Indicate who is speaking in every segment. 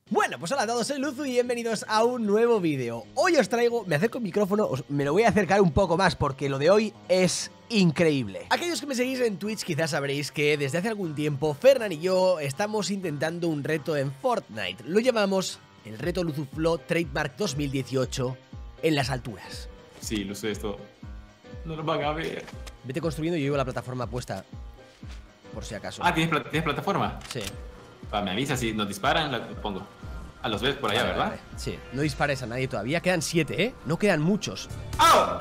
Speaker 1: Bueno, pues hola a todos, soy Luzu y bienvenidos a un nuevo vídeo. Hoy os traigo, me acerco al micrófono, me lo voy a acercar un poco más porque lo de hoy es increíble. Aquellos que me seguís en Twitch quizás sabréis que desde hace algún tiempo Fernan y yo estamos intentando un reto en Fortnite. Lo llamamos el reto LuzuFlo Trademark 2018 en las alturas.
Speaker 2: Sí, lo sé, esto no lo van a ver.
Speaker 1: Vete construyendo y yo llevo la plataforma puesta, por si acaso.
Speaker 2: Ah, ¿tienes plataforma?
Speaker 1: Sí.
Speaker 2: Va, me avisa, si nos disparan, la pongo. A los ves por allá,
Speaker 1: Vale,
Speaker 2: ¿verdad?
Speaker 1: vale. Sí, no dispares a nadie todavía, quedan 7, ¿eh? No quedan muchos.
Speaker 2: ¡Au!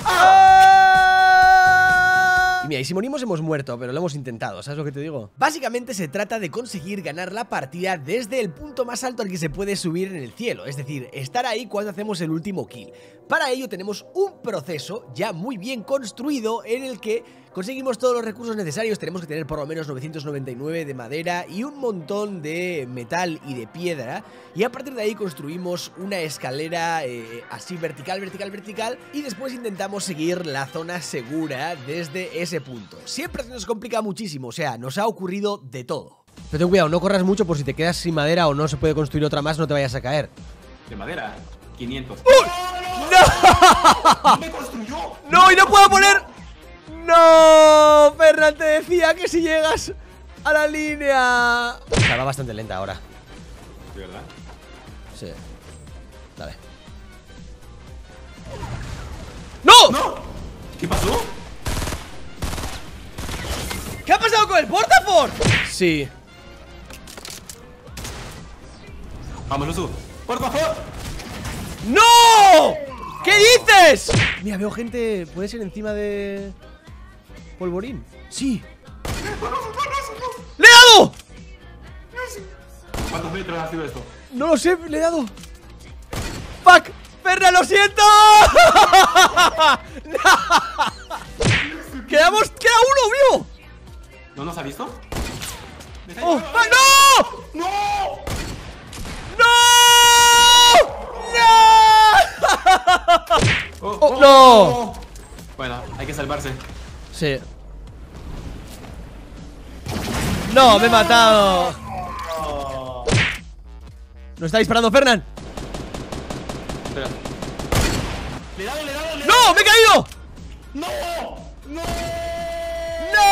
Speaker 1: Y mira, y si morimos hemos muerto, pero lo hemos intentado, ¿sabes lo que te digo? Básicamente se trata de conseguir ganar la partida desde el punto más alto al que se puede subir en el cielo, es decir, estar ahí cuando hacemos el último kill. Para ello tenemos un proceso ya muy bien construido en el que conseguimos todos los recursos necesarios. Tenemos que tener por lo menos 999 de madera y un montón de metal y de piedra, y a partir de ahí construimos una escalera así vertical, y después intentamos seguir la zona segura desde ese punto. Siempre se nos complica muchísimo, o sea, nos ha ocurrido de todo. Pero ten cuidado, no corras mucho por si te quedas sin madera o no se puede construir otra más, no te vayas a caer.
Speaker 2: De madera, 500.
Speaker 1: ¡No!
Speaker 2: ¡No me construyó!
Speaker 1: ¡No! ¡Y no puedo poner! ¡No! Fernan, te decía que si llegas a la línea... O sea, va bastante lenta ahora.
Speaker 2: ¿De verdad?
Speaker 1: Sí. Dale. ¡No!
Speaker 2: ¡No! ¿Qué pasó?
Speaker 1: ¿Qué ha pasado con el Portafort? Sí.
Speaker 2: Vamos, Luzu. ¡Por favor!
Speaker 1: ¡No! ¿Qué dices? Mira, veo gente... ¿Puede ser encima de... Polvorín? Sí. ¡Le he dado!
Speaker 2: ¿Cuántos metros ha sido esto?
Speaker 1: No lo sé, le he dado. ¡Fuck! ¡Fernan, lo siento! ¡Queda uno, mío!
Speaker 2: ¿No nos ha visto?
Speaker 1: ¡Oh! ¡Ah, no!
Speaker 2: ¡No!
Speaker 1: ¡No! ¡No! ¡No!
Speaker 2: Bueno, hay que salvarse.
Speaker 1: Sí. ¡No! ¡Me he matado! ¿No está disparando Fernan?
Speaker 2: Espera. ¡Le he dado!
Speaker 1: ¡No! ¡Me he caído!
Speaker 2: ¡No! ¡No!
Speaker 1: ¡No!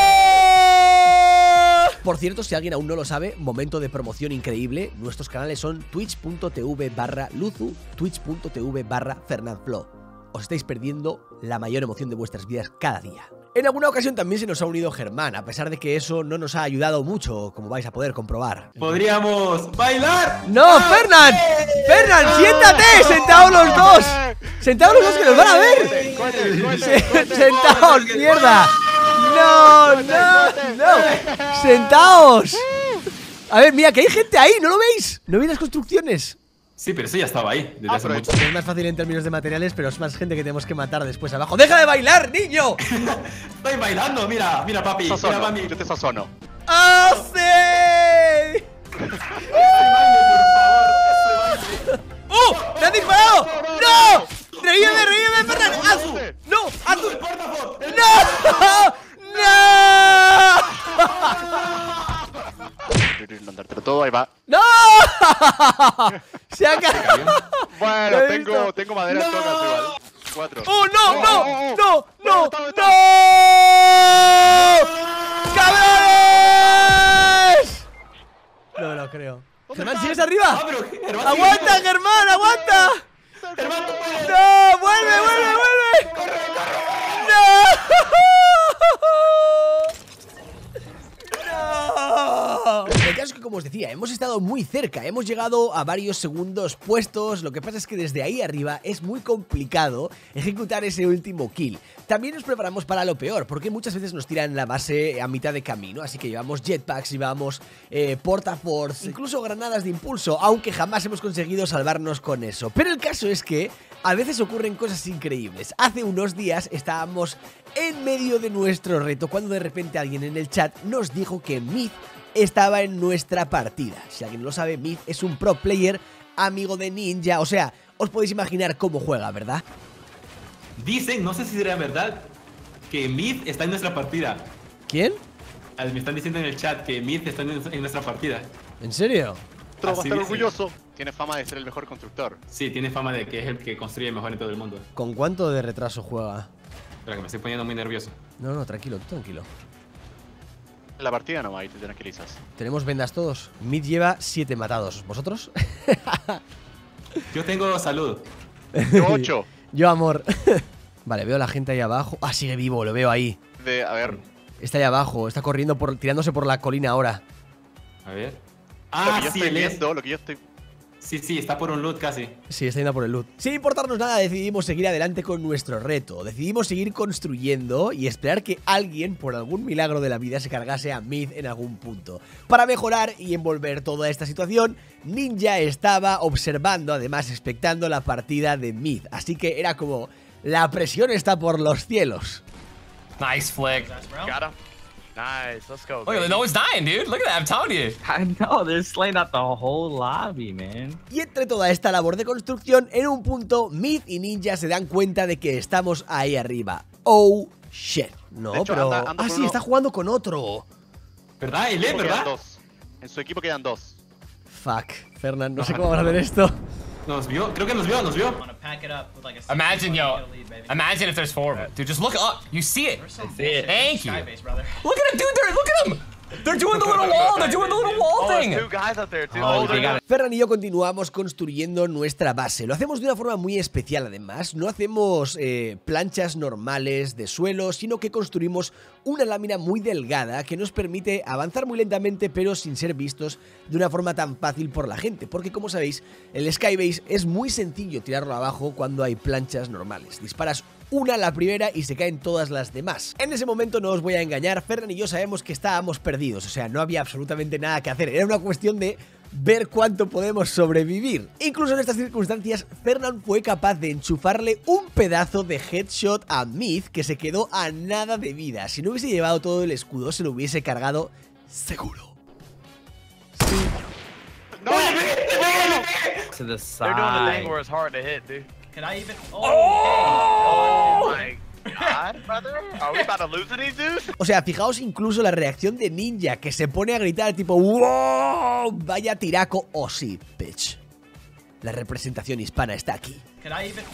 Speaker 1: Por cierto, si alguien aún no lo sabe, momento de promoción increíble. Nuestros canales son twitch.tv/Luzu, twitch.tv/FernanFlo. Os estáis perdiendo la mayor emoción de vuestras vidas cada día. En alguna ocasión también se nos ha unido Germán, a pesar de que eso no nos ha ayudado mucho, como vais a poder comprobar.
Speaker 2: ¡Podríamos bailar!
Speaker 1: ¡No, Fernan! ¡Fernan, siéntate! ¡Sentaos los dos! ¡Sentaos los dos que nos van a ver! ¡Sentaos, mierda! ¡No! ¡Sentaos! A ver, mira, que hay gente ahí, ¿no lo veis? ¿No veis las construcciones?
Speaker 2: Sí, pero eso ya estaba ahí desde hace mucho.
Speaker 1: Es más fácil en términos de materiales, pero es más gente que tenemos que matar después abajo. ¡Deja de bailar, niño!
Speaker 2: Estoy bailando, mira, papi.
Speaker 3: Sasono,
Speaker 2: Mira, mami.
Speaker 3: yo te sasono.
Speaker 1: ¡Ah, sí! ¡Oh! ¡Me han disparado! ¡No! ¡Revíveme, Fernan! ¡Azu! ¡No! ¡Azu! ¡No!
Speaker 3: No andártelo todo, ahí va.
Speaker 1: ¡No! Se ha caído.
Speaker 3: Bueno,
Speaker 1: Lo he visto.
Speaker 3: tengo madera en todo caso igual. 4.
Speaker 1: ¡Oh, no! ¡No!
Speaker 3: ¿Dónde está?
Speaker 1: ¡Cabrones! No me lo creo. Germán, ¿sigues arriba?
Speaker 2: Ah, pero Germán,
Speaker 1: ¡Aguanta,
Speaker 2: sigue.
Speaker 1: Germán! ¡Aguanta!
Speaker 2: Germán, tú puedes.
Speaker 1: ¡No! ¡Vuelve! ¡No! El caso es que, como os decía, hemos estado muy cerca, hemos llegado a varios segundos puestos. Lo que pasa es que desde ahí arriba es muy complicado ejecutar ese último kill. También nos preparamos para lo peor, porque muchas veces nos tiran la base a mitad de camino. Así que llevamos jetpacks, llevamos portaforts, incluso granadas de impulso, aunque jamás hemos conseguido salvarnos con eso. Pero el caso es que a veces ocurren cosas increíbles. Hace unos días estábamos en medio de nuestro reto cuando de repente alguien en el chat nos dijo que Myth estaba en nuestra partida. Si alguien no lo sabe, Myth es un pro player, amigo de Ninja. O sea, os podéis imaginar cómo juega, ¿verdad?
Speaker 2: Dicen, no sé si será verdad, que Myth está en nuestra partida.
Speaker 1: ¿Quién?
Speaker 2: Me están diciendo en el chat que Myth está en nuestra partida.
Speaker 1: ¿En serio?
Speaker 3: Va a
Speaker 2: Así
Speaker 3: estar
Speaker 2: dice.
Speaker 3: orgulloso. tiene fama de ser el mejor constructor.
Speaker 2: Sí, tiene fama de que es el que construye mejor en todo el mundo.
Speaker 1: ¿Con cuánto de retraso juega?
Speaker 2: Espera, que me estoy poniendo muy nervioso.
Speaker 1: No, tranquilo, tranquilo.
Speaker 3: En la partida no, ahí te tranquilizas.
Speaker 1: Tenemos vendas todos. Mid lleva 7 matados. ¿Vosotros?
Speaker 2: Yo tengo salud.
Speaker 3: Yo 8.
Speaker 1: Yo amor. Vale, veo a la gente ahí abajo. Ah, sigue vivo, lo veo ahí.
Speaker 3: A ver.
Speaker 1: Está ahí abajo, está corriendo tirándose por la colina ahora.
Speaker 2: A ver.
Speaker 3: Lo que yo
Speaker 2: Sí,
Speaker 3: estoy
Speaker 2: él es.
Speaker 3: viendo, lo que yo estoy...
Speaker 2: Sí, está por un loot casi.
Speaker 1: Sí, está yendo por el loot. Sin importarnos nada, decidimos seguir adelante con nuestro reto. Decidimos seguir construyendo y esperar que alguien, por algún milagro de la vida, se cargase a Mid en algún punto. Para mejorar y envolver toda esta situación, Ninja estaba observando, además expectando la partida de Mid. Así que era como, la presión está por los cielos.
Speaker 4: Nice flick.
Speaker 3: Got him. Nice, let's go.
Speaker 4: Look at no one's dying, dude. Look at that, I'm telling you.
Speaker 5: I know, they're slaying out the whole lobby, man.
Speaker 1: Y entre toda esta labor de construcción, en un punto, Mid y Ninja se dan cuenta de que estamos ahí arriba. Oh, shit. No,
Speaker 3: De hecho,
Speaker 1: pero...
Speaker 3: anda
Speaker 1: ah,
Speaker 3: con
Speaker 1: sí,
Speaker 3: uno.
Speaker 1: está jugando con otro.
Speaker 2: ¿Verdad? Él es,
Speaker 3: Quedan
Speaker 2: ¿verdad?
Speaker 3: 2. En su equipo quedan 2.
Speaker 1: Fuck, Fernand, no sé cómo vamos a hacer esto.
Speaker 2: Nos vio, creo que nos vio.
Speaker 4: Imagine, yo. Imagine if there's 4 of them. Dude, just look up. You see it. Thank you. Look at it, dude. Look at them. They're doing the little wall. They're doing the little wall thing.
Speaker 3: guys out there, too.
Speaker 5: Oh, they got it.
Speaker 1: Ferran y yo continuamos construyendo nuestra base. Lo hacemos de una forma muy especial además. No hacemos planchas normales de suelo, sino que construimos una lámina muy delgada que nos permite avanzar muy lentamente pero sin ser vistos de una forma tan fácil por la gente. Porque como sabéis, el Skybase es muy sencillo tirarlo abajo cuando hay planchas normales. Disparas una la primera y se caen todas las demás. En ese momento no os voy a engañar, Ferran y yo sabemos que estábamos perdidos, o sea, no había absolutamente nada que hacer, era una cuestión de ver cuánto podemos sobrevivir. Incluso en estas circunstancias, Fernan fue capaz de enchufarle un pedazo de headshot a Mid que se quedó a nada de vida. Si no hubiese llevado todo el escudo, se lo hubiese cargado seguro.
Speaker 3: No,
Speaker 5: To the
Speaker 3: they're doing the thing
Speaker 5: side.
Speaker 3: where it's hard to hit, dude.
Speaker 6: Can I even?
Speaker 3: Oh my god, brother. Are we about to lose to these dudes?
Speaker 1: O sea, fijaos incluso la reacción de Ninja, que se pone a gritar tipo ¡wow! Vaya tiraco, oh sí, bitch. La representación hispana está aquí.
Speaker 6: Can I even?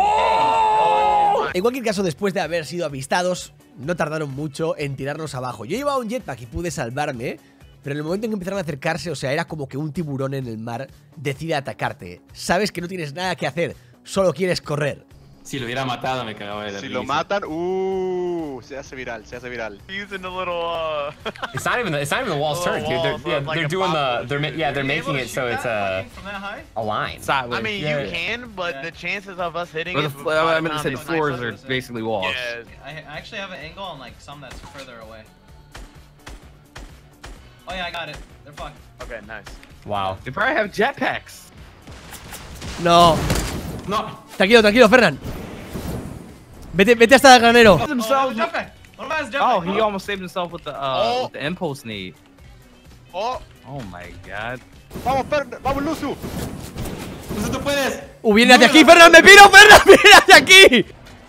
Speaker 1: En cualquier caso, después de haber sido avistados, no tardaron mucho en tirarnos abajo. Yo llevaba un jetpack y pude salvarme, pero en el momento en que empezaron a acercarse, o sea, era como que un tiburón en el mar decide atacarte. Sabes que no tienes nada que hacer, solo quieres correr.
Speaker 2: Si lo hubiera matado, me cagaba de la
Speaker 3: Si
Speaker 2: risa.
Speaker 3: lo matan, se hace viral, se hace viral. Using the little,
Speaker 4: It's not even the wall's turn, dude.
Speaker 3: walls,
Speaker 4: They're
Speaker 3: like a
Speaker 4: doing
Speaker 3: pop-
Speaker 4: they're making it so it's
Speaker 6: from that high?
Speaker 4: a line.
Speaker 5: Sideways.
Speaker 3: I mean,
Speaker 4: Yeah.
Speaker 3: you can, but the chances of us hitting
Speaker 5: But
Speaker 3: it...
Speaker 5: I meant to say the floors are basically walls.
Speaker 3: Yeah.
Speaker 6: I actually have an angle on like some that's further away. Oh yeah, I got it. They're fucked.
Speaker 3: Okay, nice.
Speaker 4: Wow.
Speaker 5: They probably have jetpacks.
Speaker 1: No.
Speaker 2: No,
Speaker 1: Tranquilo, tranquilo, Fernan. Vete hasta el granero.
Speaker 6: Oh,
Speaker 5: Himself.
Speaker 6: there's a jetpack. One of mine is
Speaker 5: Oh,
Speaker 6: jetpack.
Speaker 5: he almost saved himself with the impulse need.
Speaker 3: Oh,
Speaker 5: Oh my god.
Speaker 3: vamos, vamos, Luzu.
Speaker 2: pues tú puedes.
Speaker 1: Viene hacia aquí, Fernan, me piro, Fernan, viene hacia aquí.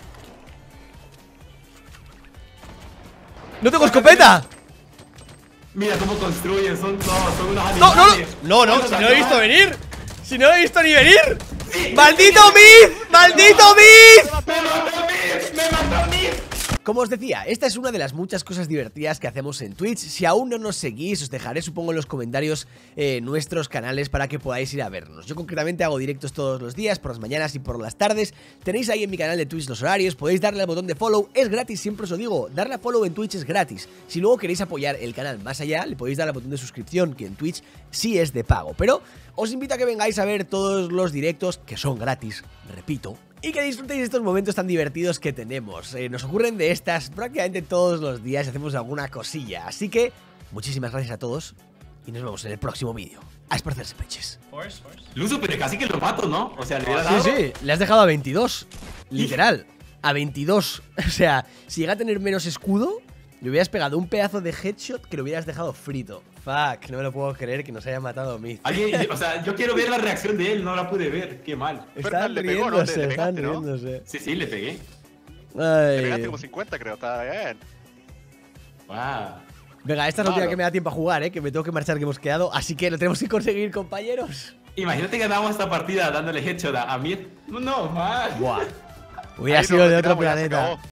Speaker 1: No tengo escopeta.
Speaker 2: Mira cómo construyen, son unos
Speaker 1: No,
Speaker 2: animales.
Speaker 1: si no lo he visto venir. Si no lo he visto ni venir. ¡Maldito Mid! ¡Maldito Mid!
Speaker 2: ¡Me mató a mí!
Speaker 1: Como os decía, esta es una de las muchas cosas divertidas que hacemos en Twitch. Si aún no nos seguís, os dejaré, supongo, en los comentarios nuestros canales para que podáis ir a vernos. Yo concretamente hago directos todos los días, por las mañanas y por las tardes. Tenéis ahí en mi canal de Twitch los horarios, podéis darle al botón de follow, es gratis, siempre os lo digo, darle a follow en Twitch es gratis. Si luego queréis apoyar el canal más allá, le podéis dar al botón de suscripción, que en Twitch sí es de pago. Pero os invito a que vengáis a ver todos los directos, que son gratis, repito, y que disfrutéis estos momentos tan divertidos que tenemos. Nos ocurren de estas prácticamente todos los días y hacemos alguna cosilla. Así que, muchísimas gracias a todos y nos vemos en el próximo vídeo. A esparcerse peches.
Speaker 6: Force.
Speaker 2: Luzu, pero casi que lo mato, ¿no? O sea, le hubiera dado.
Speaker 1: Sí, le has dejado a 22. Literal, a 22. O sea, si llega a tener menos escudo, le hubieras pegado un pedazo de headshot que lo hubieras dejado frito. Fuck, no me lo puedo creer que nos haya matado a mí.
Speaker 2: Alguien, o sea, yo quiero ver la reacción de él, no la pude ver. Qué mal.
Speaker 1: Están
Speaker 3: Fernan le pegó, ¿no?
Speaker 1: riéndose,
Speaker 3: Le
Speaker 1: están
Speaker 3: pegaste, ¿no?
Speaker 1: riéndose.
Speaker 2: Sí, le pegué.
Speaker 3: Le pegaste
Speaker 1: Ay.
Speaker 3: como 50, creo, está bien.
Speaker 2: Wow.
Speaker 1: Venga, esta es la última
Speaker 3: Claro.
Speaker 1: que me da tiempo a jugar, que me tengo que marchar, que hemos quedado. Así que lo tenemos que conseguir, compañeros.
Speaker 2: Imagínate que ganamos esta partida dándole headshot a Mid. No, man.
Speaker 1: Buah. Hubiera
Speaker 3: Ahí
Speaker 1: sido
Speaker 3: nos
Speaker 1: de otro
Speaker 3: retiramos, ya se
Speaker 1: planeta.
Speaker 3: acabó.